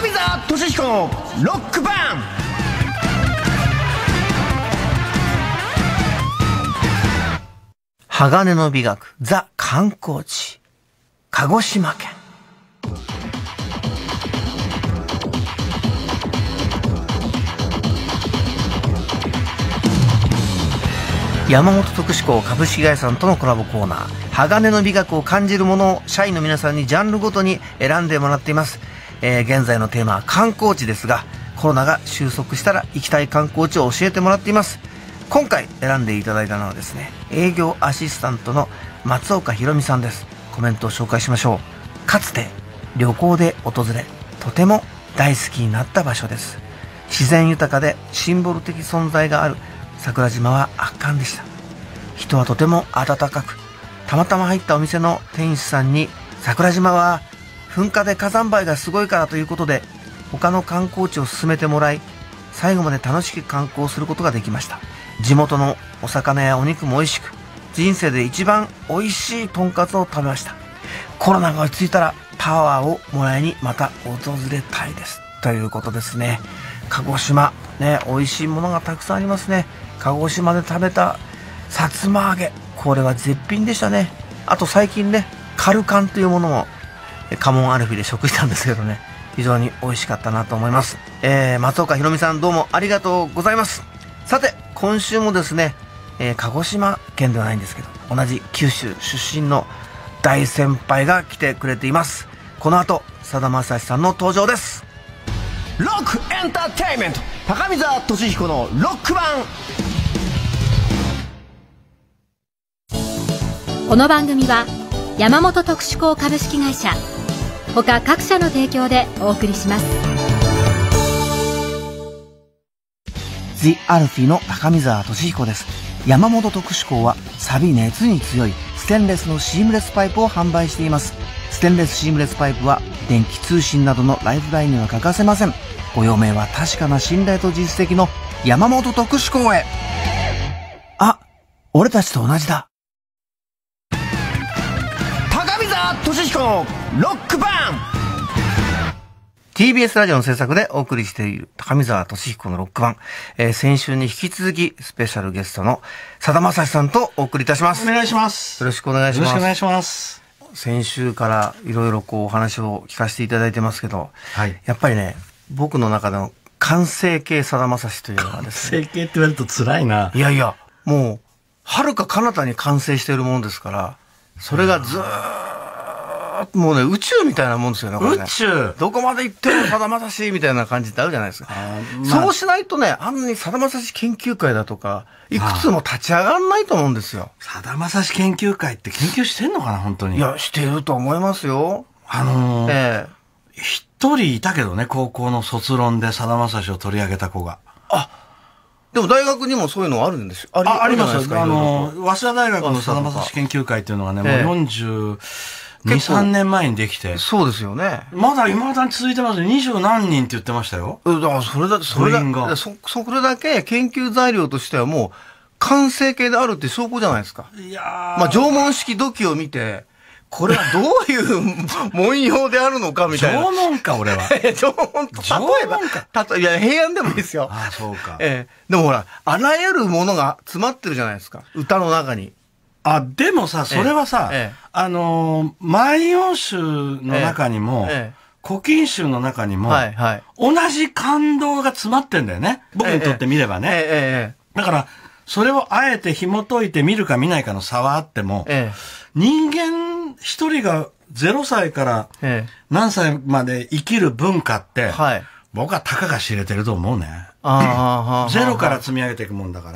見沢俊彦のロックバン。鋼の美学ザ観光地鹿児島県。山本徳志向株式会社さんとのコラボコーナー、鋼の美学を感じるものを社員の皆さんにジャンルごとに選んでもらっています。現在のテーマは観光地ですが、コロナが収束したら行きたい観光地を教えてもらっています。今回選んでいただいたのはですね、営業アシスタントの松岡ひろみさんです。コメントを紹介しましょう。かつて旅行で訪れ、とても大好きになった場所です。自然豊かでシンボル的存在がある桜島は圧巻でした。人はとても温かく、たまたま入ったお店の店主さんに、桜島は噴火で火山灰がすごいからということで他の観光地を進めてもらい、最後まで楽しく観光することができました。地元のお魚やお肉も美味しく、人生で一番美味しいとんかつを食べました。コロナが落ち着いたらパワーをもらいにまた訪れたいですということですね。鹿児島ね、美味しいものがたくさんありますね。鹿児島で食べたさつま揚げ、これは絶品でしたね。あと最近ね、カルカンというものもカモンアルフィで食したんですけどね、非常に美味しかったなと思います。松岡ひろみさん、どうもありがとうございます。さて今週もですね、鹿児島県ではないんですけど、同じ九州出身の大先輩が来てくれています。この後さだまさしさんの登場です。ロックエンターテインメント、高見沢俊彦のロックバン。 この番組は山本特殊工株式会社他各社の提供でお送りします。 The アルフィの高見沢俊彦です。山本特殊工は錆熱に強いステンレスのシームレスパイプを販売しています。ステンレスシームレスパイプは電気通信などのライフラインには欠かせません。ご用命は確かな信頼と実績の山本特殊工へ。あ、俺たちと同じだ。高見沢俊彦のロックバン。 TBS ラジオの制作でお送りしている高見沢俊彦のロックバン、先週に引き続きスペシャルゲストのさだまさしさんとお送りいたします。 お願いします。 よろしくお願いします。 よろしくお願いします。 先週からいろいろこうお話を聞かせていただいてますけど、 はい、 やっぱりね、僕の中での完成形さだまさしというのはですね、 完成形って言われると辛いな。 いやいや、もう遥か彼方に完成しているものですから、それがずーっともうね、宇宙みたいなもんですよね、これね。 宇宙どこまで行ってもさだまさしみたいな感じってあるじゃないですか。そうしないとね、あんなにさだまさし研究会だとかいくつも立ち上がらないと思うんですよ。 さだまさし研究会って研究してんのかな、本当に。 いや、してると思いますよ。 一人いたけどね、高校の卒論でさだまさしを取り上げた子が。 あ、でも大学にもそういうのあるんですよ。 ありますよ。早稲田大学のさだまさし研究会っていうのがね、もう42、3年前にできて。 そうですよね。 まだ未だに続いてますよ。20何人って言ってましたよ。 だからそれだけ研究材料としてはもう完成形であるって証拠じゃないですか。 いやまあ縄文式土器を見て、これはどういう文様であるのかみたいな。 縄文か、俺は。 縄文と、例えば、いや、平安でもいいですよ。 ああ、そうか。 でもほら、あらゆるものが詰まってるじゃないですか。歌の中に。 あ、でもさ、それはさ、万葉集の中にも、古今集の中にも、同じ感動が詰まってんだよね。僕にとって見ればね。だから、それをあえて紐解いて見るか見ないかの差はあっても、人間一人が0歳から何歳まで生きる文化って、僕はたかが知れてると思うね。ゼロから積み上げていくもんだから。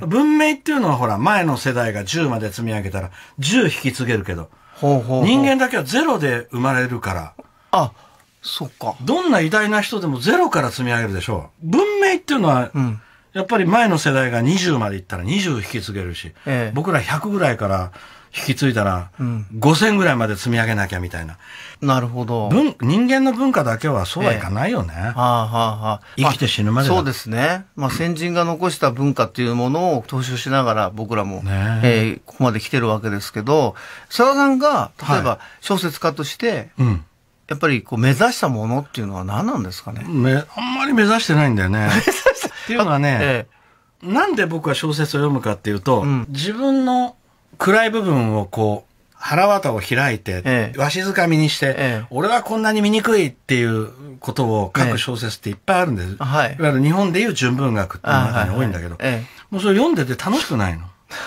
文明っていうのはほら、前の世代が10まで積み上げたら10引き継げるけど、人間だけはゼロで生まれるから。 あ、そっか。 どんな偉大な人でもゼロから積み上げるでしょう。文明っていうのは、やっぱり前の世代が20までいったら20引き継げるし、僕ら100ぐらいから引き継いだら、5000ぐらいまで積み上げなきゃみたいな。 なるほど。 人間の文化だけはそうはいかないよね。生きて死ぬまで。 そうですね。まあ先人が残した文化っていうものを踏襲しながら僕らも、ここまで来てるわけですけど、さださんが、例えば小説家として、 やっぱりこう目指したものっていうのは何なんですかね。 あんまり目指してないんだよね。っていうのはね、なんで僕は小説を読むかっていうと、自分の暗い部分をこう、腹渡を開いて、わしづかみにして、俺はこんなに醜いっていうことを書く小説っていっぱいあるんです。いわゆる日本でいう純文学っていう中に多いんだけど、もうそれ読んでて楽しくないの。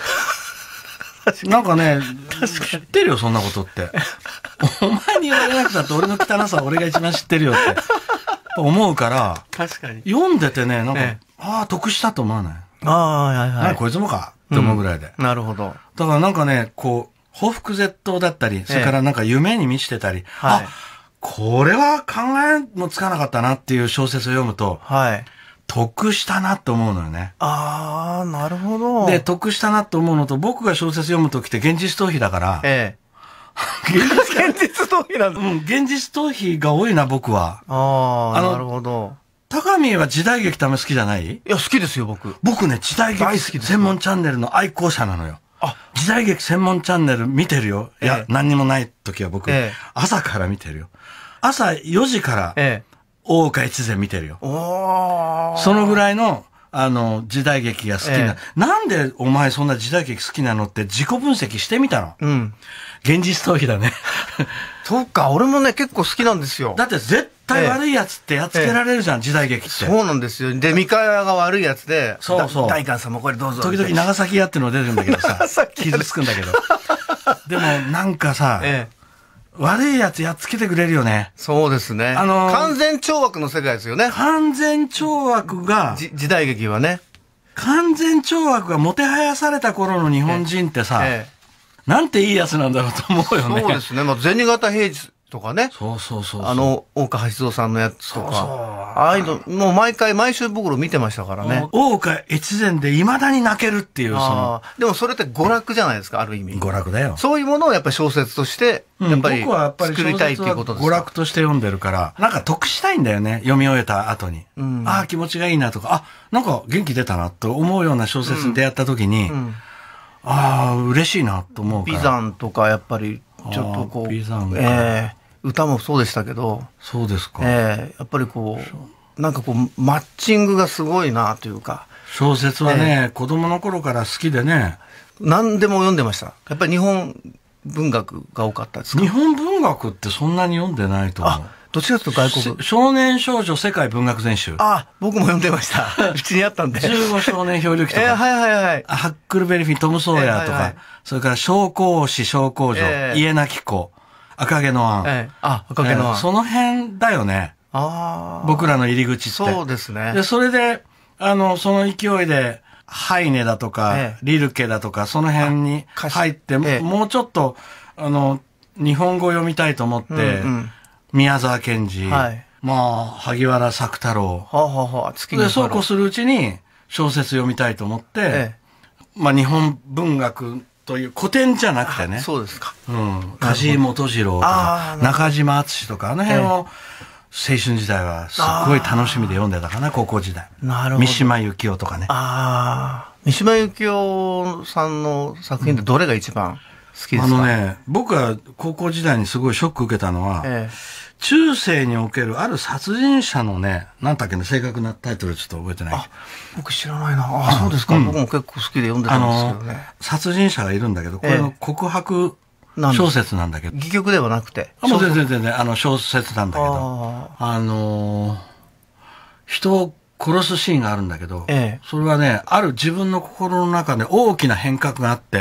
なんかね、知ってるよ、そんなことって。お前に言われなくたって俺の汚さは俺が一番知ってるよって思うから、 確かに。 読んでてね、なんか、ああ、得したと思わない。こいつもかって思うぐらいで。 なるほど。 だからなんかね、こう、報復絶倒だったり、それからなんか夢に満ちてたり、あ、これは考えもつかなかったなっていう小説を読むと、得したなって思うのよね。 ああ、なるほど。 で、得したなって思うのと、僕が小説読むときって現実逃避だから、 現実逃避なんだ。 現実逃避が多いな、僕は。 ああ、なるほど。 高見は時代劇ため好きじゃない？ いや、好きですよ、僕。 僕ね、時代劇専門チャンネルの愛好者なのよ。時代劇専門チャンネル見てるよ。いや、何にもない時は僕、朝から見てるよ。朝4時から、大岡越前見てるよ。そのぐらいの、時代劇が好きな。なんでお前そんな時代劇好きなのって自己分析してみたの。現実逃避だね。 そっか、俺もね、結構好きなんですよ。 だって絶対悪いやつってやっつけられるじゃん、時代劇って。 そうなんですよ。で、三河屋が悪いやつで、 そうそう。 大官さんもこれどうぞ。 時々長崎屋っての出るんだけどさ、傷つくんだけど。でもなんかさ、悪いやつやっつけてくれるよね。 そうですね。完全懲悪の世界ですよね。 完全懲悪が、 時代劇はね。 完全懲悪がもてはやされた頃の日本人ってさ、なんていいやつなんだろうと思うよね。 そうですね。まあ、銭形平次とかね。 そうそうそう。 大岡八蔵さんのやつとか。ああいうの、もう毎週僕ら見てましたからね。 大岡越前で未だに泣けるっていう、 でもそれって娯楽じゃないですか、ある意味。 娯楽だよ。 そういうものをやっぱり小説として、僕はやっぱり作りたいっていうことです。 娯楽として読んでるから、なんか得したいんだよね、読み終えた後に。ああ、気持ちがいいなとか、あ、なんか元気出たなと思うような小説に出会った時に、ああ、嬉しいなと思うから。 美山とかやっぱり、ちょっとこう、 美山歌もそうでしたけど。 そうですか。 やっぱりこう、なんかこう、マッチングがすごいなというか。 小説はね、子供の頃から好きでね。 何でも読んでました。やっぱり日本文学が多かったですか？ 日本文学ってそんなに読んでないと思う。 どっちかというと外国。 少年少女世界文学全集。 僕も読んでました。うちにあったんで。 15少年漂流記とか。ハックルベリフィン、トム・ソーヤーとか、それから将校士将校女、家なき子、赤毛のアン。 赤毛のアン。 その辺だよね。僕らの入り口って。 そうですね。 で、それで、その勢いで、ハイネだとか、リルケだとか、その辺に入って、もうちょっと、日本語読みたいと思って、宮沢賢治、萩原作太郎。で、そうこうするうちに小説読みたいと思って、日本文学という古典じゃなくてね。 そうですか。 梶井元次郎とか、中島敦とか、あの辺を青春時代はすっごい楽しみで読んでたかな、高校時代。 なるほど。 三島由紀夫とかね。 三島由紀夫さんの作品ってどれが一番好きですか？ 僕が高校時代にすごいショック受けたのは、中世におけるある殺人者のね、なんだっけね、正確なタイトルちょっと覚えてない。 僕知らないな。そうですか。僕も結構好きで読んでたんですけどね。 殺人者がいるんだけど、これの告白小説なんだけど。 戯曲ではなくて。 もう全然、小説なんだけど、人を殺すシーンがあるんだけど、それはね、ある自分の心の中で大きな変革があって、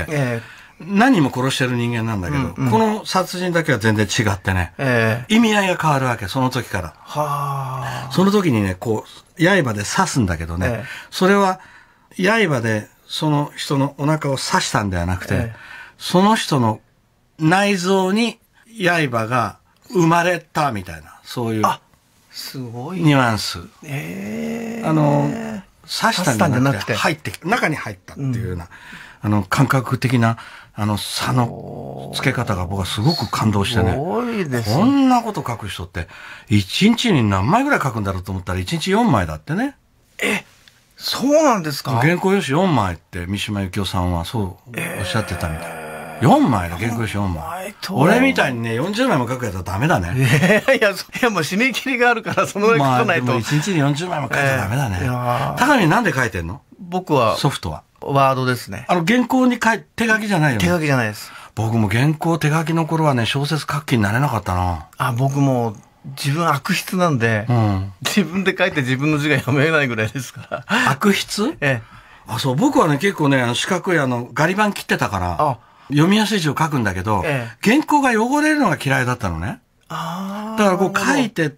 何人も殺してる人間なんだけど、この殺人だけは全然違ってね、意味合いが変わるわけ、その時から。その時にね、こう、刃で刺すんだけどね、それは、刃でその人のお腹を刺したんではなくて、その人の内臓に刃が生まれたみたいな、そういう。 すごい。 ニュアンス。刺したんじゃなくて、中に入ったっていうような、感覚的な、差の付け方が僕はすごく感動してね。 すごいですね。 こんなこと書く人って、1日に何枚ぐらい書くんだろうと思ったら、1日4枚だってね。 そうなんですか？ 原稿用紙4枚って三島由紀夫さんはそうおっしゃってたみたい。 4枚だ、原稿用紙4枚。俺みたいにね、40枚も書くやつはダメだね。 いや、もう締め切りがあるから、そのぐらい書かないと。 でも1日に40枚も書いちゃダメだね。高見なんで書いてんの？ 僕は。 ソフトは。 ワードですね。 原稿に手書きじゃないよね。 手書きじゃないです。 僕も原稿手書きの頃はね、小説書く気になれなかったな。 僕も、自分悪筆なんで、自分で書いて自分の字が読めないぐらいですから。 悪筆？そう、僕はね、結構ね、四角いガリ版切ってたから、読みやすい字を書くんだけど、原稿が汚れるのが嫌いだったのね。だからこう書いてって、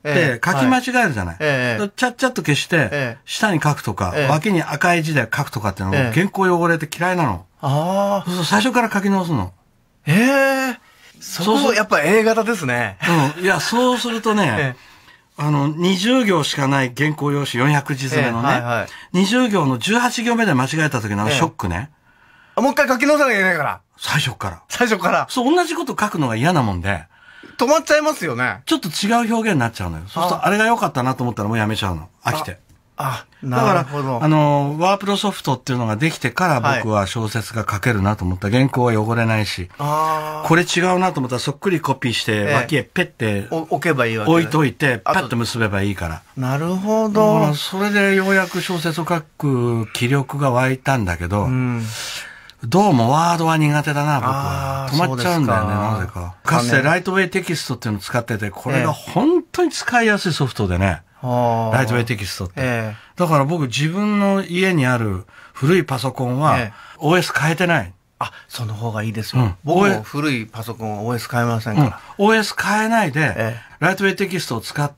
書き間違えるじゃない。ちゃっちゃっと消して、下に書くとか、脇に赤い字で書くとかっていうのが、原稿汚れて嫌いなの。そうそう、最初から書き直すの。 そう、やっぱ A 型ですね。 いや、そうするとね、20行しかない原稿用紙400字詰めのね、20行の18行目で間違えた時のショックね。 もう一回書き直さなきゃいけないから。 最初から。 最初から。 そう、同じこと書くのが嫌なもんで。 止まっちゃいますよね。 ちょっと違う表現になっちゃうのよ。そうすると、あれが良かったなと思ったらもうやめちゃうの。飽きて。 なるほど。 だから、ワープロソフトっていうのができてから僕は小説が書けるなと思った。原稿は汚れないし。これ違うなと思ったらそっくりコピーして、脇へペッて置けばいいわけ。 置いといて、パッと結べばいいから。 なるほど。 それでようやく小説を書く気力が湧いたんだけど、どうもワードは苦手だな、僕は。止まっちゃうんだよね、なぜか。かつてライトウェイテキストっていうのを使ってて、これが本当に使いやすいソフトでね。ライトウェイテキストって。だから僕自分の家にある古いパソコンは OS 変えてない。 その方がいいですよ。僕も古いパソコンは OS 変えませんから。 OS 変えないで、ライトウェイテキストを使って、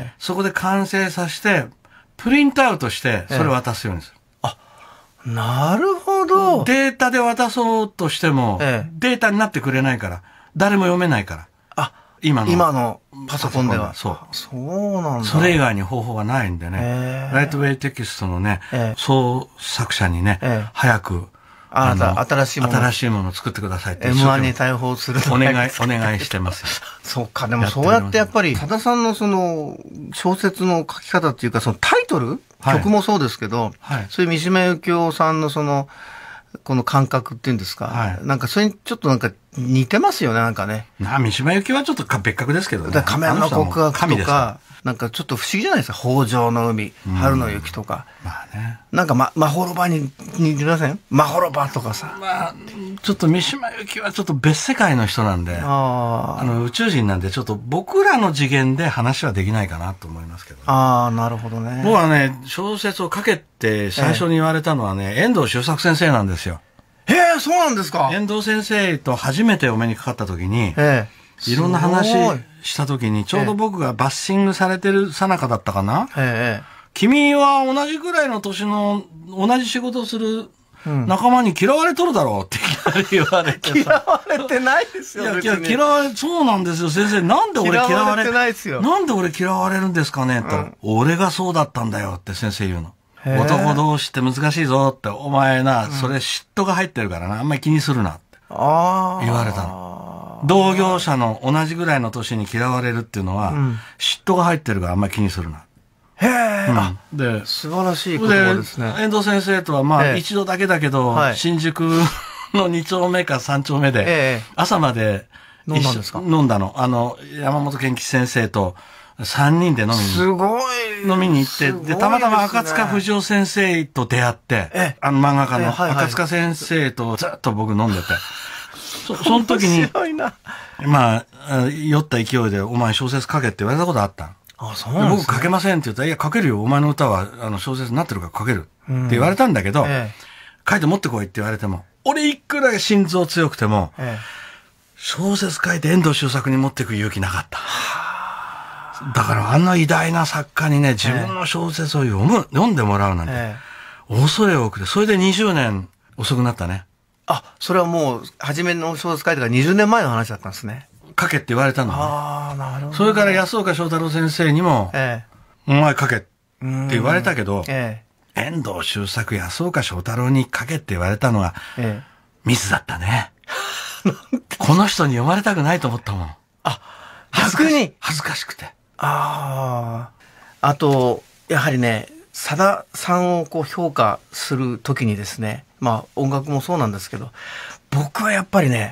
そこで完成させて、プリントアウトして、それを渡すようにする。 なるほど。 データで渡そうとしても、データになってくれないから、誰も読めないから。今のパソコンでは。 そうなんだ。 それ以外に方法がないんでね。ライトウェイテキストのね、創作者にね、早く、 新しいものを作ってくださいって。 M1 に対応するお願いしてますよ。 そうか、でもそうやってやっぱり、多田さんのその、小説の書き方っていうか、そのタイトル、曲もそうですけど、そういう三島由紀夫さんのその、この感覚っていうんですか、なんかそれにちょっとなんか似てますよね、なんかね。 三島由紀夫はちょっと別格ですけどね。 仮面の告白とか、なんかちょっと不思議じゃないですか。北条の海、春の雪とか。なんかまほろばに似てません？まほろばとかさ。 ちょっと三島由紀夫はちょっと別世界の人なんで、宇宙人なんでちょっと僕らの次元で話はできないかなと思いますけど。 なるほどね。 僕はね、小説を書けって最初に言われたのはね、遠藤周作先生なんですよ。 そうなんですか？ 遠藤先生と初めてお目にかかった時に、いろんな話した時に、ちょうど僕がバッシングされてる最中だったかな。君は同じぐらいの年の同じ仕事をする仲間に嫌われとるだろうって言われて。 嫌われてないですよ。 嫌われ、そうなんですよ先生。なんで俺嫌われてないですよ。なんで俺嫌われるんですかねって言ったら、俺がそうだったんだよって先生言うの。男同士って難しいぞって、お前な、それ嫉妬が入ってるからな、あんまり気にするなって言われたの。同業者の同じぐらいの年に嫌われるっていうのは、嫉妬が入ってるからあんまり気にするな。 で、素晴らしい言葉ですね。 遠藤先生とは一度だけだけど、新宿の2丁目か3丁目で、朝まで飲んだんですか？ 飲んだの。山本健吉先生と、3人で飲みに行って、で、たまたま赤塚不二夫先生と出会って、漫画家の赤塚先生とずっと僕飲んでて、その時に、酔った勢いで、お前小説書けって言われたことあったの。 そうなんですね。 僕書けませんって言ったら、いや、書けるよ。お前の歌は小説になってるから書ける。って言われたんだけど、書いて持ってこいって言われても、俺いくら心臓強くても、小説書いて遠藤周作に持っていく勇気なかった。だからあんな偉大な作家にね、自分の小説を読んでもらうなんて、恐れ多くて、それで20年遅くなったね。 それはもう、初めの小説書いてから20年前の話だったんですね。 書けって言われたのね。 なるほど。 それから安岡正太郎先生にも、お前書けって言われたけど、遠藤周作、安岡正太郎に書けって言われたのは、ミスだったね。この人に読まれたくないと思ったもん。 逆に恥ずかしくて。 あと、やはりね、さださんをこう評価するときにですね、音楽もそうなんですけど、僕はやっぱりね、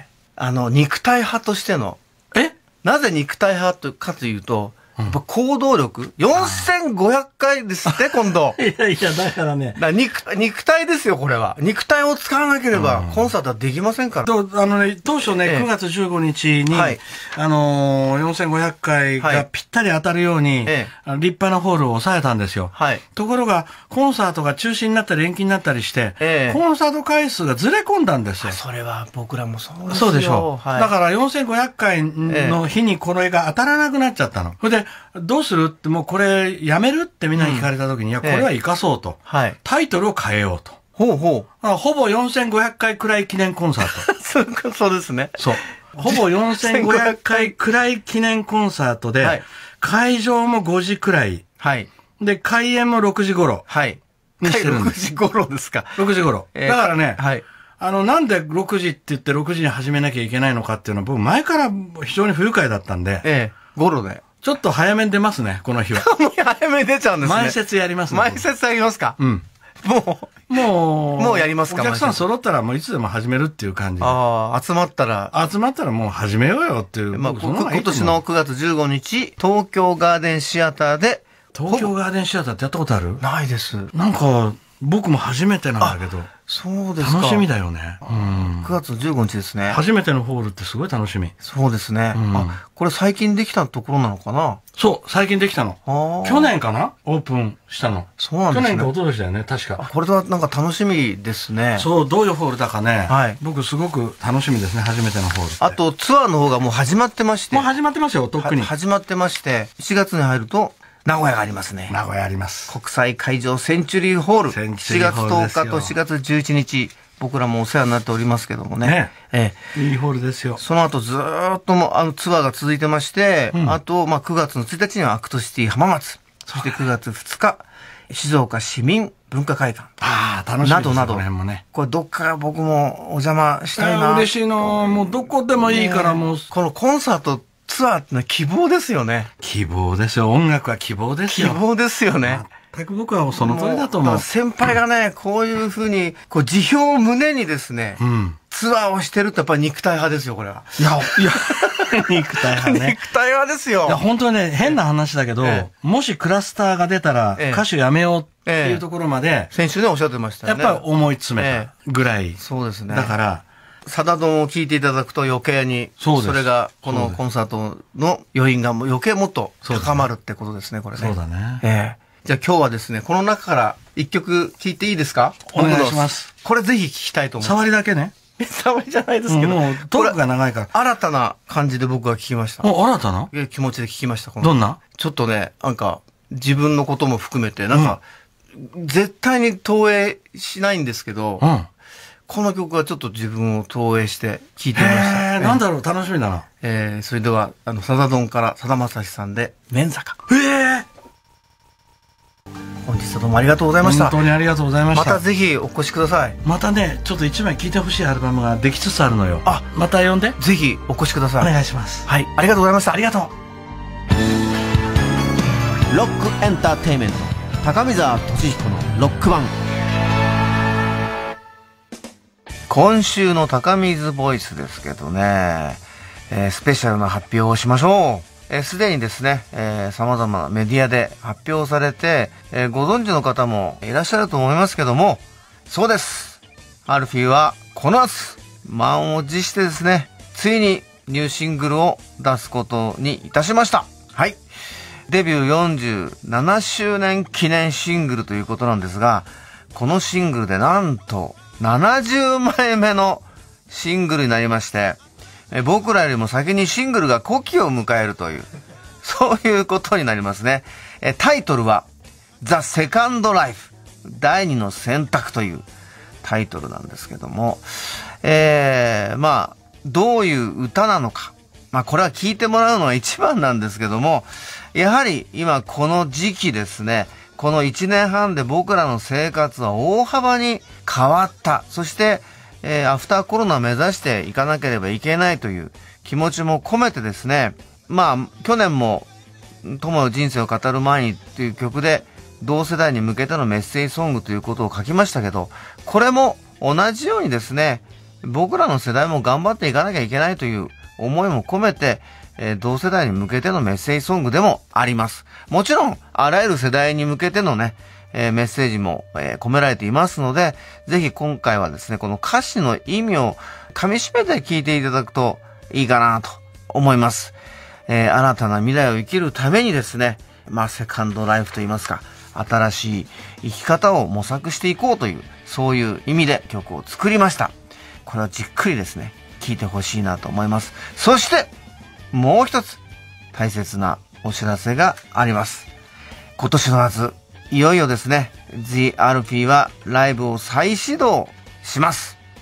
肉体派としての。なぜ肉体派かというと、やっぱ行動力 ?4500 回ですって、今度。 いやいや、だからね。 肉体ですよ、これは。肉体を使わなければ、コンサートはできませんから。 当初ね、9月15日に、4500回がぴったり当たるように、立派なホールを抑えたんですよ。ところが、コンサートが中止になったり延期になったりして、コンサート回数がずれ込んだんですよ。 それは僕らもそうですよ。 そうでしょう。だから4500回の日にこれが当たらなくなっちゃったの。それで、どうするって、もうこれやめるってみんなに聞かれた時に、いや、これは生かそうと。タイトルを変えようと。ほぼ4500回くらい記念コンサート。そうですね。 そう。ほぼ4500回くらい記念コンサートで、会場も5時くらい。で、開演も6時頃。にしてるんです。 6時頃ですか。 6時頃。だからね、なんで6時って言って6時に始めなきゃいけないのかっていうのは、僕前から非常に不愉快だったんで。 頃で。 ちょっと早めに出ますね、この日は。 早めに出ちゃうんですね。 前説やりますね。 前説やりますか。もうやりますか。 お客さん揃ったらもういつでも始めるっていう感じで。 集まったらもう始めようよっていう。 今年の9月15日、東京ガーデンシアターで。 東京ガーデンシアターってやったことある？ ないです。 なんか、僕も初めてなんだけど。 そうですか。 楽しみだよね。 9月15日ですね。 初めてのホールってすごい楽しみ。 そうですね。これ最近できたところなのかな？ そう、最近できたの。去年かな？オープンしたの。 そうなんですね。 去年か一昨年だよね、確か。 これはなんか楽しみですね。 そう、どういうホールだかね。僕すごく楽しみですね、初めてのホール。 あとツアーの方がもう始まってまして。 もう始まってますよ、とっくに。 始まってまして、7月に入ると、名古屋がありますね。 名古屋あります。 国際会場センチュリーホール。7月10日と4月11日。僕らもお世話になっておりますけどもね。 いいホールですよ。 その後ずーっとツアーが続いてまして、あと、9月の1日にはアクトシティ浜松。そして9月2日、静岡市民文化会館。 楽しみですね。 などなど。 この辺もね。 これどっか僕もお邪魔したいな。 嬉しいな。もうどこでもいいからもう。 このコンサート、ツアーってのは希望ですよね。 希望ですよ。音楽は希望ですよ。 希望ですよね。 全く僕はその通りだと思う。 先輩がね、こういうふうに、辞表を胸にですね、ツアーをしてるとやっぱり肉体派ですよ、これは。 いや、肉体派ね。 肉体派ですよ。 いや、本当にね、変な話だけど、もしクラスターが出たら、歌手やめようっていうところまで、 先週ね、おっしゃってましたよね。 やっぱり思い詰めたぐらい。 そうですね。 だから、 サダドンを聴いていただくと余計に、それが、このコンサートの余韻が余計もっと高まるってことですね、これね。 そうだね。 じゃあ今日はですね、この中から一曲聴いていいですか？ お願いします。 これぜひ聴きたいと思います。 触りだけね。 触りじゃないですけど。 もうトークが長いから。 新たな感じで僕は聴きました。 新たな気持ちで聴きました。 どんな？ ちょっとね、なんか、自分のことも含めて、なんか、絶対に投影しないんですけど、この曲はちょっと自分を投影して聴いてみました。 なんだろう、楽しみだな。 それでは、サダドンからさだまさしさんで、メン坂。本日はどうもありがとうございました。 本当にありがとうございました。 またぜひお越しください。 またね、ちょっと一枚聴いてほしいアルバムができつつあるのよ。また呼んで。 ぜひお越しください。 お願いします。 はい、ありがとうございました。 ありがとう。 ロックエンターテイメント、高見沢俊彦のロック版。今週の高水ボイスですけどね、スペシャルな発表をしましょう。すでにですね、様々なメディアで発表されて、ご存知の方もいらっしゃると思いますけども、そうです。アルフィーはこの夏、満を持してですね、ついにニューシングルを出すことにいたしました。はい。デビュー47周年記念シングルということなんですが、このシングルでなんと70枚目のシングルになりまして、僕らよりも先にシングルが古希を迎えるという、そういうことになりますね。タイトルは、The Second Life 第二の選択というタイトルなんですけども、どういう歌なのか。これは聞いてもらうのが一番なんですけども、やはり今この時期ですね、この1年半で僕らの生活は大幅に変わった。そして、アフターコロナを目指していかなければいけないという気持ちも込めてですね、去年も友の人生を語る前にという曲で同世代に向けてのメッセージソングということを書きましたけど、これも同じようにですね、 僕らの世代も頑張っていかなきゃいけないという思いも込めて、同世代に向けてのメッセージソングでもあります。もちろん、あらゆる世代に向けてのね、メッセージも、込められていますので、ぜひ今回はですね、この歌詞の意味を噛み締めて聞いていただくといいかなと思います。新たな未来を生きるためにですね、セカンドライフといいますか、新しい生き方を模索していこうという、そういう意味で曲を作りました。これはじっくりですね、聴いてほしいなと思います。そして、もう一つ、大切なお知らせがあります。今年の夏、いよいよですね、The Alfie はライブを再始動します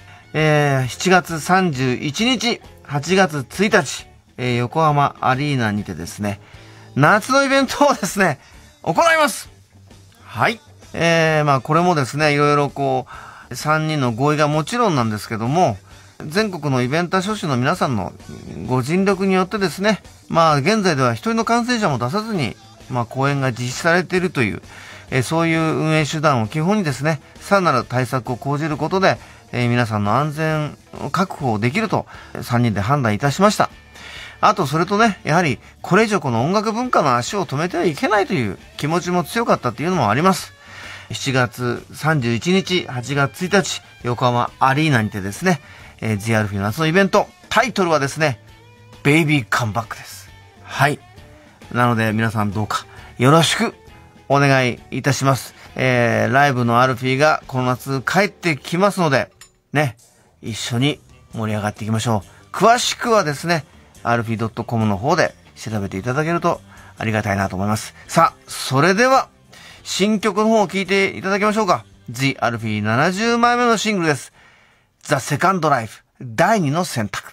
。7月31日、8月1日、横浜アリーナにてですね、夏のイベントをですね、行います。はい。これもですね、いろいろ3人の合意がもちろんなんですけども、全国のイベンター諸種の皆さんのご尽力によってですね、現在では一人の感染者も出さずに、公演が実施されているという、そういう運営手段を基本にですね、さらなる対策を講じることで、皆さんの安全を確保できると3人で判断いたしました。あとそれとね、やはりこれ以上この音楽文化の足を止めてはいけないという気持ちも強かったというのもあります。7月31日、8月1日、横浜アリーナにてですね、The Alfie の夏のイベント、タイトルはですね、ベイビーカムバックです。はい。なので皆さんどうかよろしくお願いいたします。ライブのアルフィーがこの夏帰ってきますので、ね、一緒に盛り上がっていきましょう。詳しくはですね、alfie.com の方で調べていただけるとありがたいなと思います。さあ、それでは、新曲の方を聴いていただきましょうか。The Alfie 70枚目のシングルです。The Second Life 第二の選択。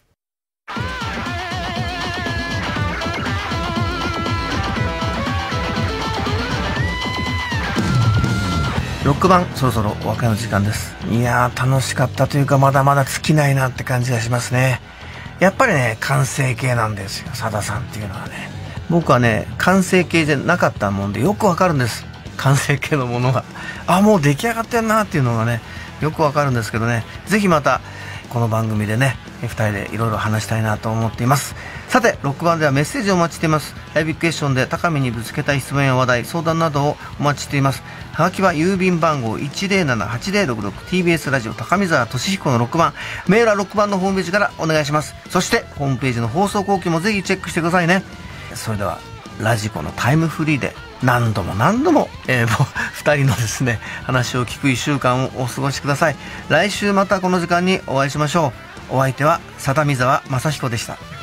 ロック版そろそろお別れの時間です。いやー楽しかったというかまだまだ尽きないなって感じがしますね。やっぱりね完成形なんですよ、さださんっていうのはね。僕はね完成形じゃなかったもんでよくわかるんです。完成形のものがもう出来上がってんなっていうのがねよくわかるんですけどね、ぜひまたこの番組でね2人でいろいろ話したいなと思っています。さてロック版ではメッセージをお待ちしています。ライブクエスチョンで高見にぶつけたい質問や話題、相談などをお待ちしています。はがきは郵便番号 107-8066 TBS ラジオ高見沢俊彦のロック版、メールはロック版のホームページからお願いします。そしてホームページの放送後期もぜひチェックしてくださいね。それではラジコのタイムフリーで何度も2人のですね話を聞く1週間をお過ごしください。来週またこの時間にお会いしましょう。お相手は佐田見沢雅彦でした。